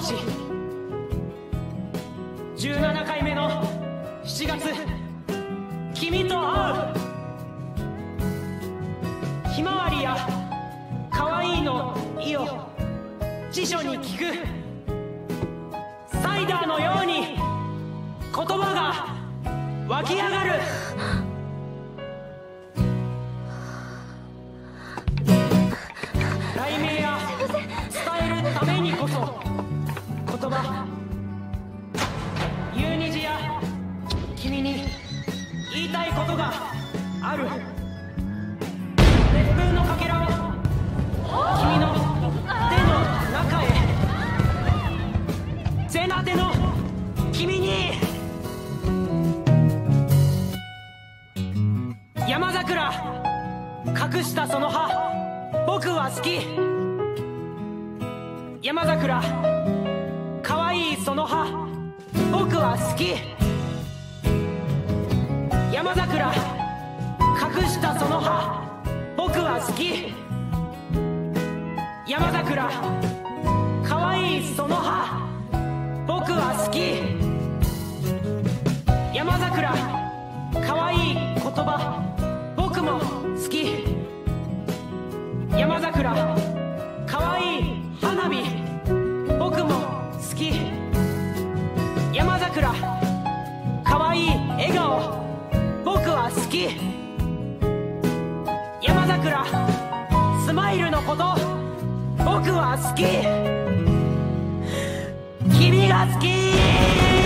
年17回目の7月、君と会う。ひまわりや可愛いの意を辞書に聞く。サイダーのように言葉が湧き上がる。題名や伝えるためにこそ言葉、夕虹や君に言いたいことがある。熱風のかけらを君の手の中へ。背な手の君に。山桜隠したその葉、僕は好き。山桜可愛いその葉、僕は好き。山桜隠したその葉、僕は好き。山桜可愛いその葉、僕は好き。山桜可愛い言葉、僕も好き。山桜可愛い花火、僕も好き。山桜可愛い笑顔、僕は好き。山桜スマイルのこと、僕は好き。君が好き。